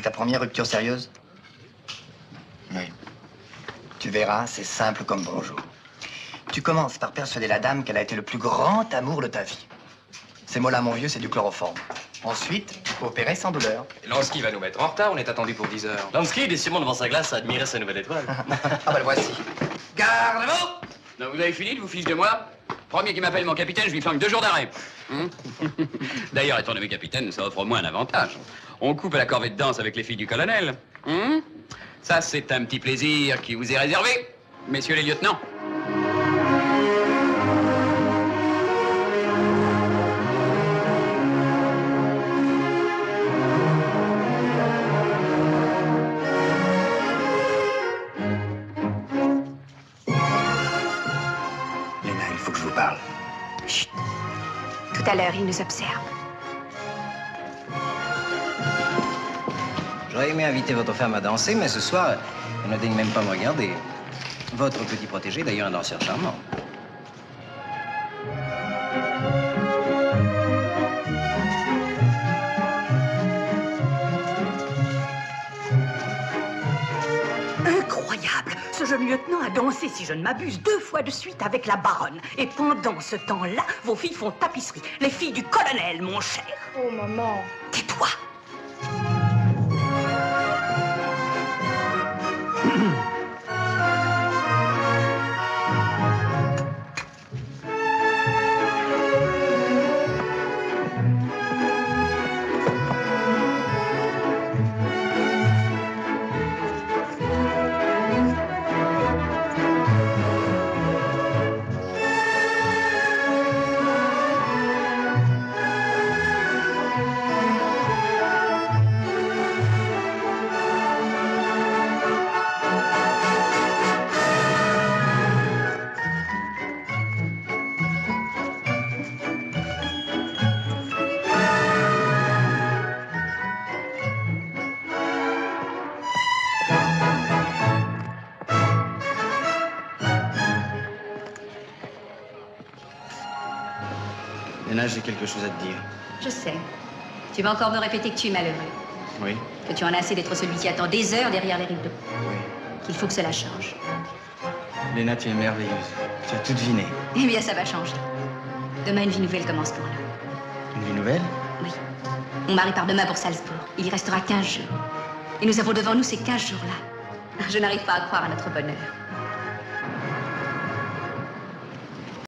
ta première rupture sérieuse? Oui. Tu verras, c'est simple comme bonjour. Tu commences par persuader la dame qu'elle a été le plus grand amour de ta vie. Ces mots-là, mon vieux, c'est du chloroforme. Ensuite, il faut opérer sans douleur. Lansky va nous mettre en retard, on est attendu pour 10 heures. Lansky, décidément devant sa glace, à admirer sa nouvelle étoile. Ah bah le voici. Garde-vous! Non, vous avez fini de vous fiche de moi? Premier qui m'appelle mon capitaine, je lui flanque 2 jours d'arrêt. D'ailleurs, être nommé capitaine, ça offre au moins un avantage. On coupe à la corvée de danse avec les filles du colonel. Ça, c'est un petit plaisir qui vous est réservé, messieurs les lieutenants. Léna, il faut que je vous parle. Chut. Tout à l'heure, il nous observe. J'aurais aimé inviter votre femme à danser, mais ce soir, elle ne daigne même pas me regarder. Votre petit protégé, d'ailleurs, un danseur charmant. Incroyable! Ce jeune lieutenant a dansé, si je ne m'abuse, 2 fois de suite avec la baronne. Et pendant ce temps-là, vos filles font tapisserie. Les filles du colonel, mon cher. Oh, maman. Tais-toi! Léna, j'ai quelque chose à te dire. Je sais. Tu vas encore me répéter que tu es malheureux. Oui? Que tu en as assez d'être celui qui attend des heures derrière les rideaux. Oui. Qu'il faut que cela change. Léna, tu es merveilleuse. Tu as tout deviné. Eh bien, ça va changer. Demain, une vie nouvelle commence pour nous. Une vie nouvelle? Oui. Mon mari part demain pour Salzbourg. Il y restera 15 jours. Et nous avons devant nous ces 15 jours-là. Je n'arrive pas à croire à notre bonheur.